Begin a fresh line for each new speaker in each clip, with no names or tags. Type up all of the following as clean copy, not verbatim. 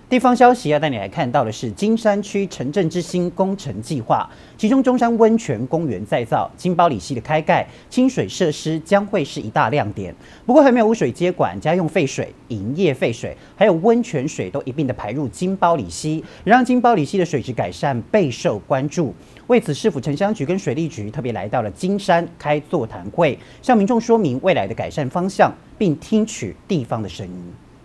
地方消息要带你来看到的是金山区城镇之星工程计划，其中中山温泉公园再造、金包里溪的开盖、清水设施将会是一大亮点。不过还没有污水接管、家用废水、营业废水，还有温泉水都一并的排入金包里溪，让金包里溪的水质改善备受关注。为此，市府城乡局跟水利局特别来到了金山开座谈会，向民众说明未来的改善方向，并听取地方的声音。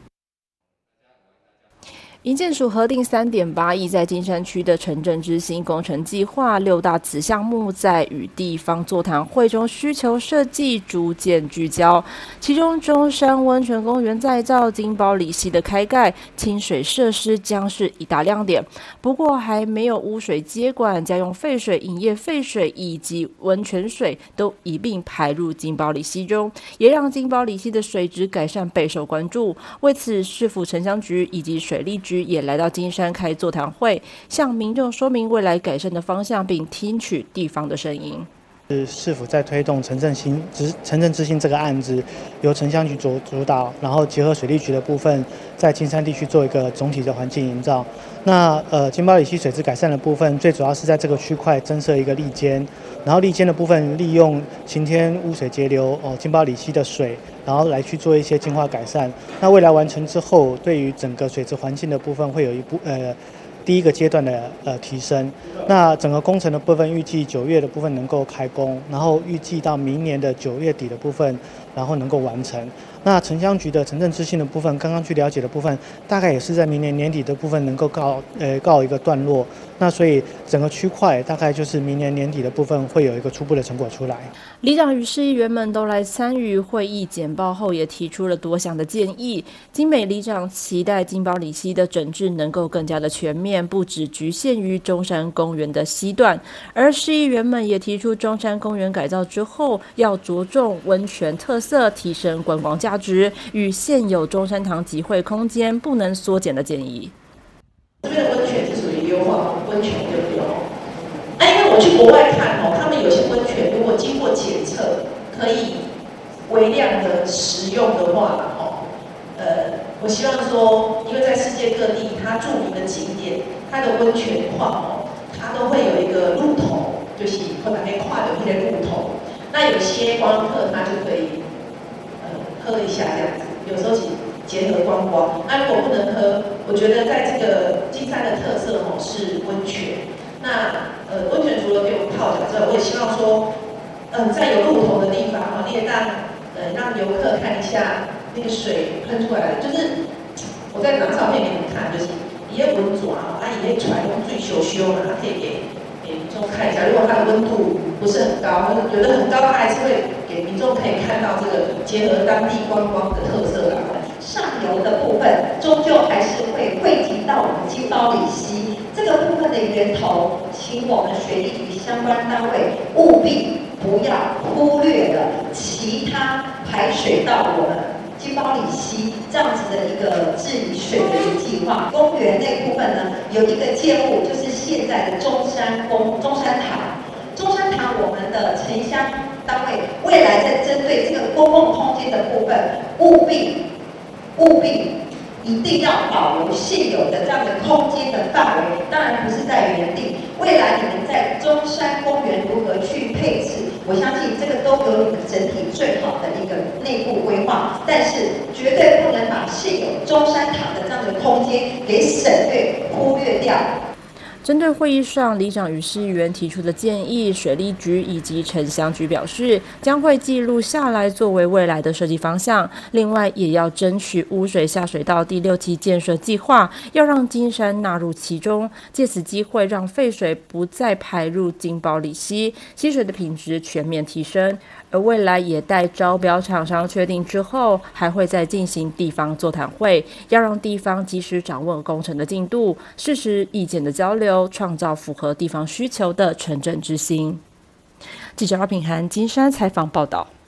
营建署核定3.8亿在金山区的城镇之星工程计划，6大子项目在与地方座谈会中需求设计逐渐聚焦。其中，中山温泉公园再造、金包里溪的开盖、清水设施将是一大亮点。不过，还没有污水接管、家用废水、营业废水以及温泉水都一并排入金包里溪中，也让金包里溪的水质改善备受关注。为此，市府城乡局以及水利局也来到金山开座谈会，向民众说明未来改善的方向，并听取地方的声音。
市府在推动城镇之星这个案子，由城乡局主导，然后结合水利局的部分，在金山地区做一个总体的环境营造。那金包里溪水质改善的部分，最主要是在这个区块增设一个砾间，然后砾间的部分利用晴天污水截流金包里溪的水，然后来去做一些净化改善。那未来完成之后，对于整个水质环境的部分会有第一个阶段的提升。那整个工程的部分预计9月的部分能够开工，然后预计到明年的9月底的部分，然后能够完成。那城乡局的城镇之星的部分，刚刚去了解的部分，大概也是在明年年底的部分能够告一个段落。那所以整个区块大概就是明年年底的部分会有一个初步的成果出来。
里长与市议员们都来参与会议简报后，也提出了多项的建议。金美里长期待金包里溪的整治能够更加的全面，不只局限于中山公园的西段。而市议员们也提出，中山公园改造之后，要着重温泉特色，提升观光价值，与现有中山堂集会空间不能缩减的建议。
这边的温泉是属于优化温泉，对不对？因为我去国外看他们有些温泉如果经过检测，可以微量的食用的话，我希望说，因为在世界各地，它著名的景点，它的温泉矿它都会有一个路头，就是或者那跨的一个路头。那有些观光客他就可以喝一下这样子，有时候结合观光。那如果不能喝，我觉得在这个金山的特色是温泉。那温泉除了给我们泡脚之外，我也希望说，在有路头的地方你也让游客看一下那个水喷出来的，就是我在拿照片给你们看，就是一些温泉也会传用最修它可以给民众看一下。如果它的温度不是很高，或者觉得很高，它还是会给民众可以看到这个结合当地观光的特色啦。
上游的部分终究还是会汇集到我们金包里溪这个部分的源头，请我们水利局相关单位务必不要忽略了其他排水到我们金包里溪这样子的一个治理水的一个计划。公园那部分呢，有一个建物就是现在的中山堂。中山堂我们的城乡单位未来在针对这个公共空间的部分，务必一定要保留现有的这样的空间的范围，当然不是在原地。未来你们在中山公园如何去配置，我相信这个都有你们整体最好的一个内部规划，但是绝对不能把现有中山堂的这样的空间给省略、忽略掉。
针对会议上里长与市议员提出的建议，水利局以及城乡局表示，将会记录下来作为未来的设计方向。另外，也要争取污水下水道第6期建设计划，要让金山纳入其中，借此机会让废水不再排入金包里溪，溪水的品质全面提升。而未来也待招标厂商确定之后，还会再进行地方座谈会，要让地方及时掌握工程的进度，适时意见的交流，创造符合地方需求的城镇之星。记者饶品涵金山采访报道。